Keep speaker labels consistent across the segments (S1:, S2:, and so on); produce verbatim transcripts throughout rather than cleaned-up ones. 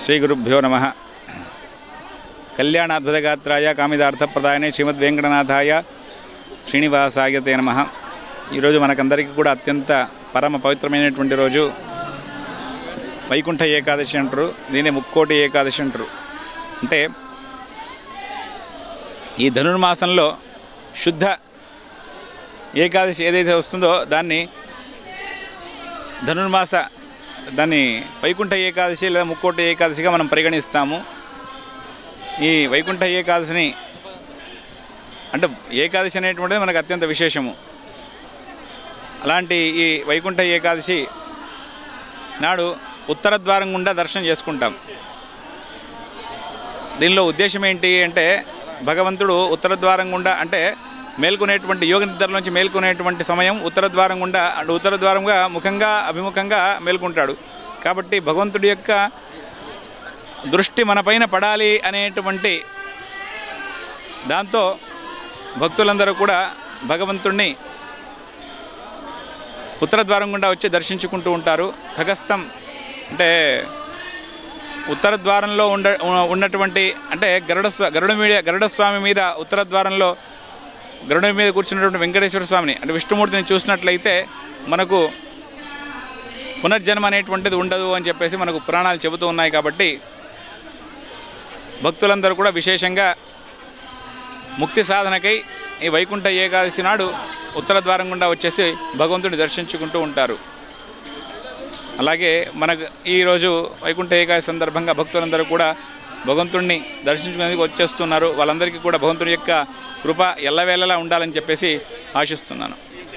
S1: శ్రీ గురుభ్యో నమః. కళ్యాణాద్భుతగాత్రాయ కామిదార్థప్రదాయనే శ్రీమద్వేంకటనాథాయ శ్రీనివాసాయ తే నమః. ఈరోజు మనకందరికీ కూడా అత్యంత పరమ పవిత్రమైనటువంటి రోజు వైకుంఠ ఏకాదశి అంటారు. దీన్ని ముక్కోటి ఏకాదశి అంటారు. అంటే ఈ ధనుర్మాసంలో శుద్ధ ఏకాదశి ఏదైతే వస్తుందో దాన్ని ధనుర్మాస దాన్ని వైకుంఠ ఏకాదశి లేదా ముక్కోటి ఏకాదశిగా మనం పరిగణిస్తాము. ఈ వైకుంఠ ఏకాదశిని అంటే ఏకాదశి అనేటువంటిది మనకు అత్యంత విశేషము. అలాంటి ఈ వైకుంఠ ఏకాదశి నాడు ఉత్తర ద్వారం గుండా దర్శనం చేసుకుంటాం. దీనిలో ఉద్దేశం ఏంటి అంటే భగవంతుడు ఉత్తర ద్వారం గుండా అంటే మేల్కొనేటువంటి యోగ నిద్రలోంచి మేల్కొనేటువంటి సమయం ఉత్తర ద్వారం గుండా అంటే ఉత్తర ద్వారంగా ముఖంగా అభిముఖంగా మేల్కొంటాడు. కాబట్టి భగవంతుడి యొక్క దృష్టి మనపైన పడాలి అనేటువంటి దాంతో భక్తులందరూ కూడా భగవంతుణ్ణి ఉత్తర ద్వారం గుండా వచ్చి దర్శించుకుంటూ ఉంటారు. ఖగస్థం అంటే ఉత్తర ద్వారంలో ఉండ ఉన్నటువంటి అంటే గరుడ గరుడ మీద గరుడస్వామి మీద ఉత్తర ద్వారంలో గరుడ మీద కూర్చున్నటువంటి వెంకటేశ్వర స్వామిని అంటే విష్ణుమూర్తిని చూసినట్లయితే మనకు పునర్జన్మ అనేటువంటిది ఉండదు అని చెప్పేసి మనకు పురాణాలు చెబుతూ ఉన్నాయి. కాబట్టి భక్తులందరూ కూడా విశేషంగా ముక్తి సాధనకై ఈ వైకుంఠ ఏకాదశి నాడు ఉత్తర ద్వారం గుండా వచ్చేసి భగవంతుడిని దర్శించుకుంటూ ఉంటారు. అలాగే మనకు ఈరోజు వైకుంఠ ఏకాదశి సందర్భంగా భక్తులందరూ కూడా భగవంతుడిని దర్శించుకునేందుకు వచ్చేస్తున్నారు. వాళ్ళందరికీ కూడా భగవంతుడి యొక్క కృప ఎల్లవేళలా ఉండాలని చెప్పేసి ఆశిస్తున్నాను.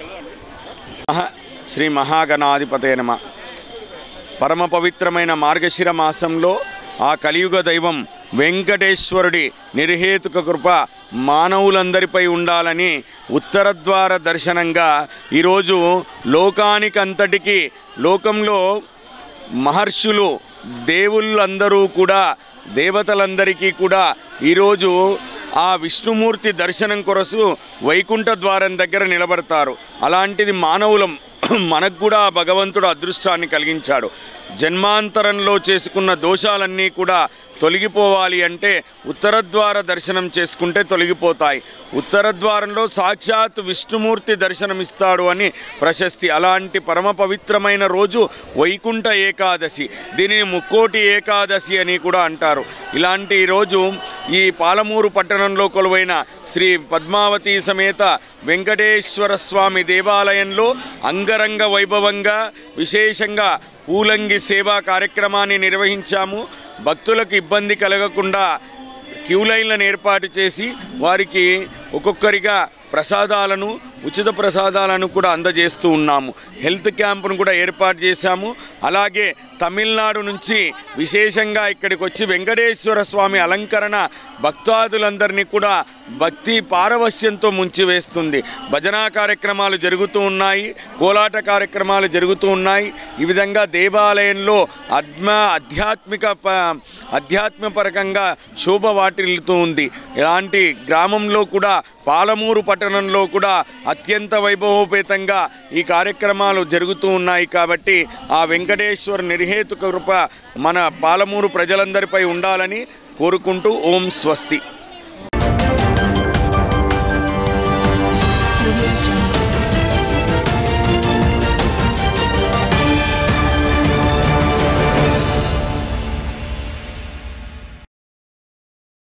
S2: శ్రీ మహాగణాధిపతయ నమః. పరమ పవిత్రమైన మార్గశిర మాసంలో ఆ కలియుగ దైవం వెంకటేశ్వరుడి నిర్హేతుక కృప మానవులందరిపై ఉండాలని ఉత్తరద్వార దర్శనంగా ఈరోజు లోకానికంతటికీ లోకంలో మహర్షులు దేవుళ్ళందరూ కూడా దేవతలందరికీ కూడా ఈరోజు ఆ విష్ణుమూర్తి దర్శనం కొరకు వైకుంఠ ద్వారం దగ్గర నిలబడతారు. అలాంటిది మానవులం మనకు కూడా భగవంతుడు అదృష్టాన్ని కలిగించాడు. జన్మాంతరంలో చేసుకున్న దోషాలన్నీ కూడా తొలగిపోవాలి అంటే ఉత్తరద్వార దర్శనం చేసుకుంటే తొలగిపోతాయి. ఉత్తరద్వారంలో సాక్షాత్ విష్ణుమూర్తి దర్శనమిస్తాడు అని ప్రశస్తి. అలాంటి పరమ పవిత్రమైన రోజు వైకుంఠ ఏకాదశి. దీనిని ముక్కోటి ఏకాదశి అని కూడా అంటారు. ఇలాంటి రోజు ఈ పాలమూరు పట్టణంలో కొలువైన శ్రీ పద్మావతి సమేత వెంకటేశ్వర స్వామి దేవాలయంలో అంగరంగ వైభవంగా విశేషంగా పూలంగి సేవా కార్యక్రమాన్ని నిర్వహించాము. భక్తులకు ఇబ్బంది కలగకుండా క్యూ లైన్లను ఏర్పాటు చేసి వారికి ఒక్కొక్కరిగా ప్రసాదాలను ఉచిత ప్రసాదాలను కూడా అందజేస్తూ ఉన్నాము. హెల్త్ క్యాంపును కూడా ఏర్పాటు చేశాము. అలాగే తమిళనాడు నుంచి విశేషంగా ఇక్కడికి వచ్చి వెంకటేశ్వర స్వామి అలంకరణ భక్తాదులందరినీ కూడా భక్తి పారవశ్యంతో ముంచివేస్తుంది. భజనా కార్యక్రమాలు జరుగుతూ ఉన్నాయి, కోలాట కార్యక్రమాలు జరుగుతూ ఉన్నాయి. ఈ విధంగా దేవాలయంలో ఆత్మ ఆధ్యాత్మిక ఆధ్యాత్మపరకంగా శోభ వాటిల్లుతూ ఉంది. ఇలాంటి గ్రామంలో కూడా పాలమూరు పట్టణంలో కూడా అత్యంత వైభవోపేతంగా ఈ కార్యక్రమాలు జరుగుతూ ఉన్నాయి. కాబట్టి ఆ వెంకటేశ్వర నిర్హేతుక కృప మన పాలమూరు ప్రజలందరిపై ఉండాలని కోరుకుంటూ ఓం స్వస్తి.